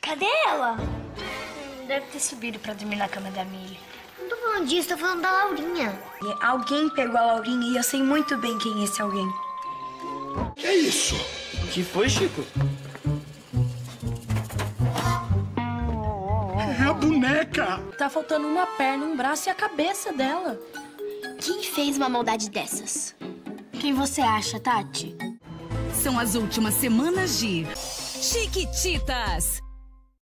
Cadê ela? Deve ter subido pra dormir na cama da Milly. Não tô falando disso, tô falando da Laurinha. Alguém pegou a Laurinha e eu sei muito bem quem é esse alguém. Que é isso? O que foi, Chico? É a boneca! Tá faltando uma perna, um braço e a cabeça dela. Quem fez uma maldade dessas? Quem você acha, Tati? São as últimas semanas de Chiquititas.